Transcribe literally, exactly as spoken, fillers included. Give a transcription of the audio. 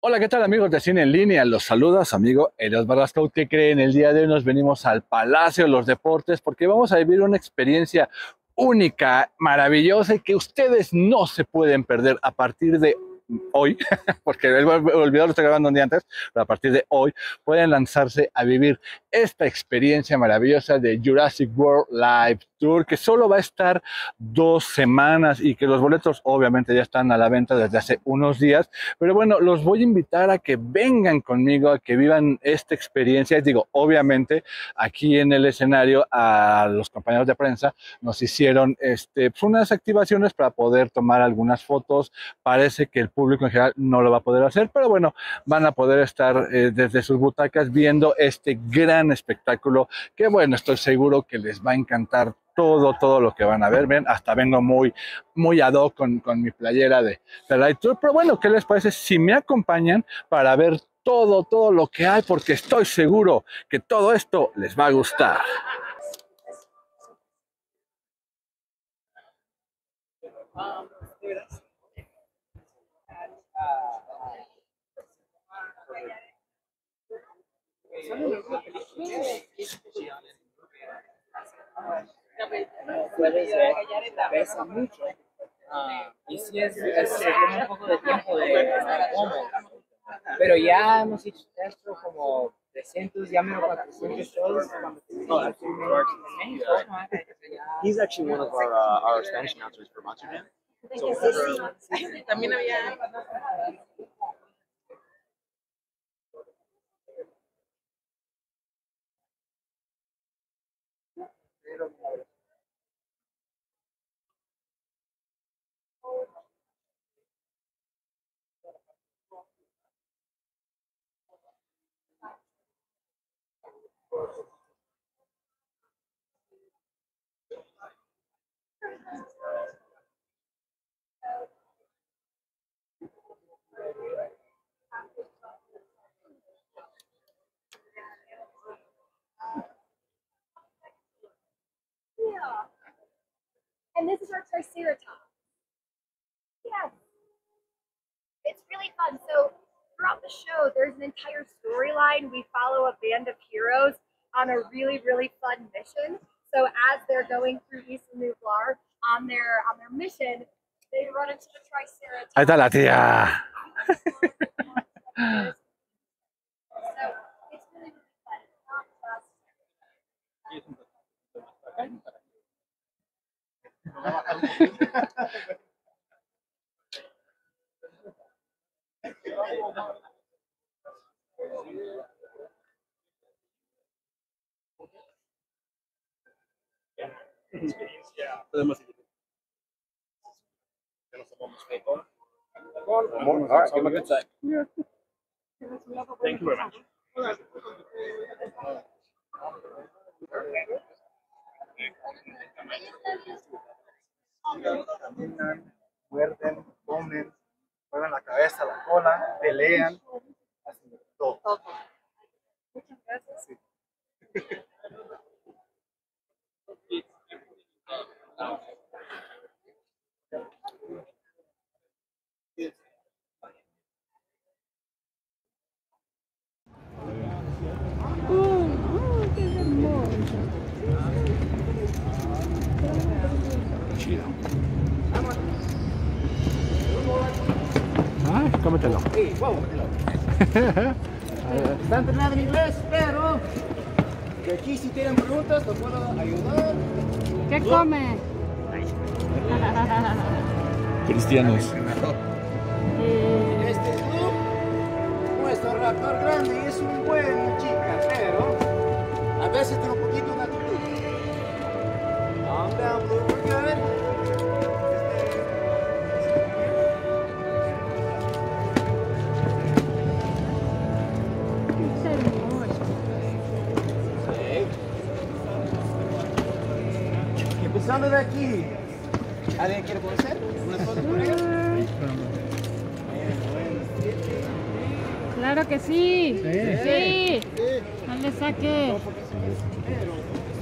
Hola, ¿qué tal amigos de Cine en Línea? Los saluda su amigo Elios Barrasco. ¿Qué creen? El día de hoy nos venimos al Palacio de los Deportes porque vamos a vivir una experiencia única, maravillosa y que ustedes no se pueden perder a partir de hoy, porque el olvidado lo estoy grabando un día antes, pero a partir de hoy pueden lanzarse a vivir esta experiencia maravillosa de Jurassic World Live Tour, que solo va a estar dos semanas y que los boletos obviamente ya están a la venta desde hace unos días, pero bueno, los voy a invitar a que vengan conmigo, a que vivan esta experiencia. Digo, obviamente aquí en el escenario a los compañeros de prensa nos hicieron este, pues unas activaciones para poder tomar algunas fotos. Parece que el público en general no lo va a poder hacer, pero bueno, van a poder estar eh, desde sus butacas viendo este gran espectáculo que bueno, estoy seguro que les va a encantar todo, todo lo que van a ver. Ven, hasta vengo muy, muy ad hoc con, con mi playera de, de Light Tour, pero bueno, ¿qué les parece si me acompañan para ver todo, todo lo que hay? Porque estoy seguro que todo esto les va a gustar. Puede ser, pesa mucho. Ah, y sí es, es, se toma un poco de tiempo de estar cómodo. Pero ya hemos hecho esto como trescientos, ya menos cuatrocientos shows. He's actually one of our uh, our Spanish announcers for Monster Jam. So whenever, También había. Yeah. And this is our Triceratops. Yeah. It's really fun. So throughout the show, there's an entire storyline. We follow a band of heroes on a really, really fun mission. So as they're going through Isla Nublar on their on their mission, they run into the Triceratops. Ahí está la tía. So it's really, really fun. It's not just experiencia, podemos ir. Que nos tomamos foto. All right, give me a good sec. Thank you very much. Caminan, muerden, comen, mueven la cabeza, la cola, pelean, hacen todo. Muchas gracias. Sí. Chido. Ay, cómetelo. Sí, wow. Está entrenado en inglés, pero de aquí si tienen preguntas, los puedo ayudar. ¿Qué come? Cristianos. Eh, Este es Luke, nuestro raptor grande, y es un buen chica, pero a veces tiene un poquito de actitud. Calm down, Luke, we're good. es hermoso. Sí. Empezando de aquí. ¿Alguien quiere conocer? ¿Unas fotos con ella? Claro que sí. Sí. No le saque. Pero